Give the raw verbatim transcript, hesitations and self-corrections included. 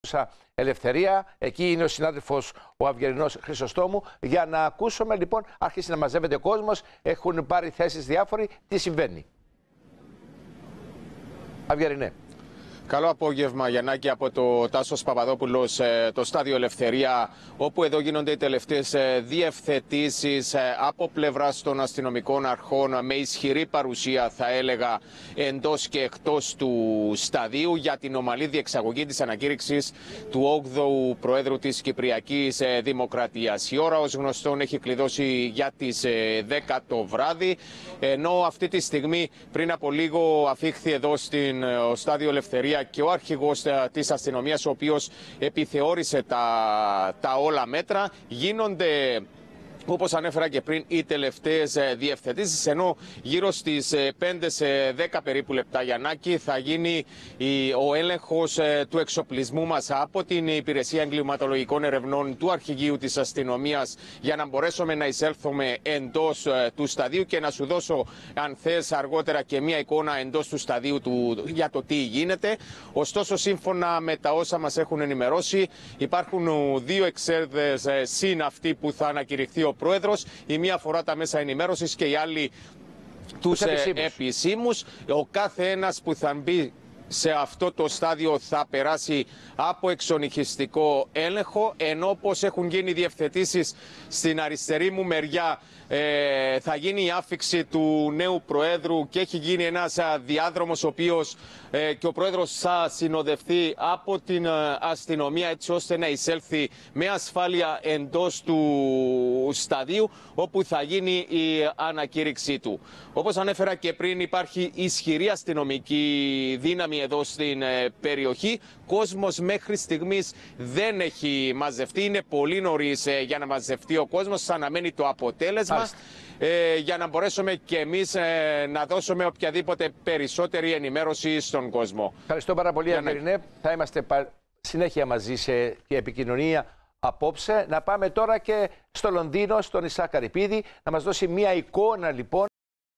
Ελευθερία. Εκεί είναι ο συνάδελφος ο Αυγερινός Χρυσοστόμου. Για να ακούσουμε λοιπόν, άρχισε να μαζεύεται κόσμος, έχουν πάρει θέσεις διάφοροι. Τι συμβαίνει? Αυγερινέ. Καλό απόγευμα, Γιαννάκη, από το Τάσος Παπαδόπουλος, το Στάδιο Ελευθερία, όπου εδώ γίνονται οι τελευταίες διευθετήσεις από πλευράς των αστυνομικών αρχών με ισχυρή παρουσία, θα έλεγα, εντός και εκτός του σταδίου για την ομαλή διεξαγωγή της ανακήρυξης του όγδοου Προέδρου της Κυπριακής Δημοκρατίας. Η ώρα, ως γνωστόν, έχει κλειδώσει για τις δέκα το βράδυ, ενώ αυτή τη στιγμή πριν από λίγο αφήχθη εδώ στην Στάδιο Ελευθερία και ο αρχηγός της αστυνομίας, ο οποίος επιθεώρησε τα, τα όλα μέτρα. Γίνονται, όπως ανέφερα και πριν, οι τελευταίες διευθετήσεις, ενώ γύρω στις πέντε σε δέκα περίπου λεπτά, Γιαννάκη, θα γίνει ο έλεγχος του εξοπλισμού μας από την Υπηρεσία Εγκληματολογικών Ερευνών του Αρχηγείου της Αστυνομίας, για να μπορέσουμε να εισέλθουμε εντός του σταδίου και να σου δώσω, αν θες, αργότερα και μία εικόνα εντός του σταδίου του, για το τι γίνεται. Ωστόσο, σύμφωνα με τα όσα μας έχουν ενημερώσει, υπάρχουν δύο εξέδρες συν αυτή που θα ανακηρυχθεί ο Πρόεδρος. Η μία αφορά τα μέσα ενημέρωσης και η άλλη τους επισήμους. επισήμους. Ο κάθε ένας που θα μπει σε αυτό το στάδιο θα περάσει από εξονυχιστικό έλεγχο, ενώ όπως έχουν γίνει διευθετήσεις στην αριστερή μου μεριά, ε, θα γίνει η άφιξη του νέου Προέδρου και έχει γίνει ένας διάδρομος ο οποίος ε, και ο Πρόεδρος θα συνοδευτεί από την αστυνομία, έτσι ώστε να εισέλθει με ασφάλεια εντός του σταδίου, όπου θα γίνει η ανακήρυξή του. Όπως ανέφερα και πριν, υπάρχει ισχυρή αστυνομική δύναμη εδώ στην περιοχή. Κόσμος μέχρι στιγμής δεν έχει μαζευτεί. Είναι πολύ νωρίς για να μαζευτεί ο κόσμος. Θα αναμένει το αποτέλεσμα ε, για να μπορέσουμε και εμείς ε, να δώσουμε οποιαδήποτε περισσότερη ενημέρωση στον κόσμο. Ευχαριστώ πάρα πολύ, Αυγερινέ. Να... Θα είμαστε συνέχεια μαζί σε επικοινωνία απόψε. Να πάμε τώρα και στο Λονδίνο, στον Ισάκ Καρυπίδη, να μας δώσει μία εικόνα λοιπόν